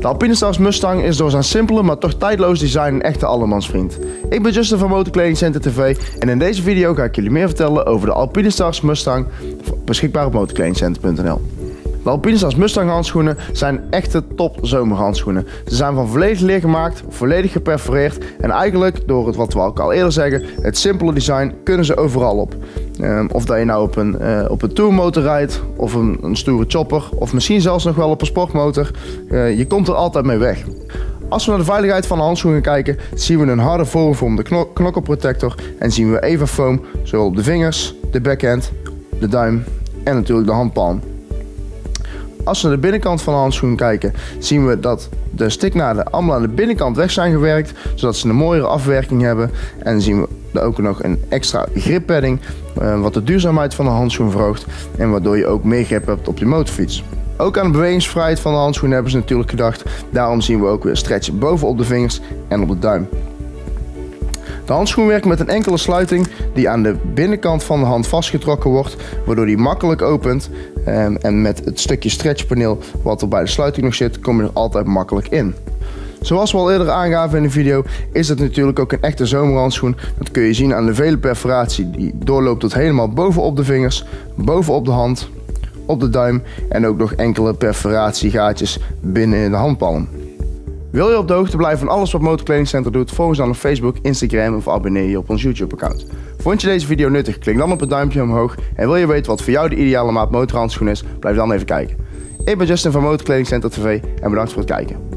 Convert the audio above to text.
De Alpinestars Mustang is door zijn simpele, maar toch tijdloos design een echte allemansvriend. Ik ben Justin van Motorkledingcenter TV en in deze video ga ik jullie meer vertellen over de Alpinestars Mustang, beschikbaar op motorkledingcenter.nl. De Alpinestars Mustang handschoenen zijn echte top zomerhandschoenen. Ze zijn van volledig leer gemaakt, volledig geperforeerd en eigenlijk, door het wat we al eerder zeggen, het simpele design, kunnen ze overal op. Of dat je nou op een tourmotor rijdt, of een stoere chopper, of misschien zelfs nog wel op een sportmotor, je komt er altijd mee weg. Als we naar de veiligheid van de handschoenen kijken, zien we een harde voorgevormde knokkelprotector en zien we Eva foam zowel op de vingers, de backhand, de duim en natuurlijk de handpalm. Als we naar de binnenkant van de handschoen kijken, zien we dat de stiknaden allemaal aan de binnenkant weg zijn gewerkt, zodat ze een mooiere afwerking hebben. En zien we ook nog een extra grippadding, wat de duurzaamheid van de handschoen verhoogt en waardoor je ook meer grip hebt op je motorfiets. Ook aan de bewegingsvrijheid van de handschoen hebben ze natuurlijk gedacht. Daarom zien we ook weer stretch bovenop de vingers en op de duim. De handschoen werkt met een enkele sluiting die aan de binnenkant van de hand vastgetrokken wordt, waardoor die makkelijk opent. En met het stukje stretchpaneel wat er bij de sluiting nog zit, kom je er altijd makkelijk in. Zoals we al eerder aangaven in de video, is het natuurlijk ook een echte zomerhandschoen. Dat kun je zien aan de vele perforatie die doorloopt tot helemaal bovenop de vingers, bovenop de hand, op de duim en ook nog enkele perforatiegaatjes binnen in de handpalm. Wil je op de hoogte blijven van alles wat Motorkledingcenter doet, volg ons dan op Facebook, Instagram of abonneer je op ons YouTube account. Vond je deze video nuttig? Klik dan op het duimpje omhoog en wil je weten wat voor jou de ideale maat motorhandschoen is? Blijf dan even kijken. Ik ben Justin van Motorkledingcenter TV en bedankt voor het kijken.